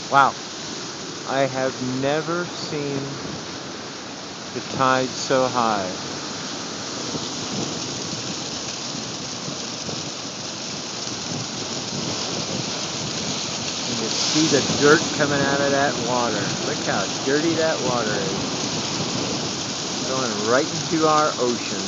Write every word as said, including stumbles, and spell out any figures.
Wow, I have never seen the tide so high. You can see the dirt coming out of that water. Look how dirty that water is. Going right into our ocean.